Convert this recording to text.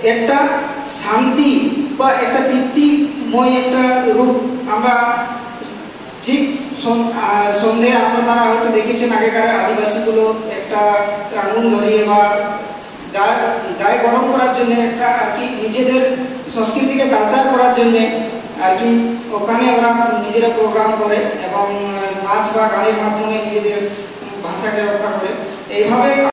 একটা শান্তি বা একটা তৃপ্তিময় একটা রূপ আমরা ঠিক সন্ধে আপনারা হয়তো দেখেছেন আগেকার আদিবাসীগুলো একটা আগুন ধরিয়ে বা গায়ে গরম করার জন্য একটা আর কি নিজেদের সংস্কৃতিকে কালচার করার জন্য আর কি ওখানে ওরা নিজেরা প্রোগ্রাম করে এবং নাচ বা গানের মাধ্যমে নিজেদের ভাষাকে রক্ষা করে। এইভাবে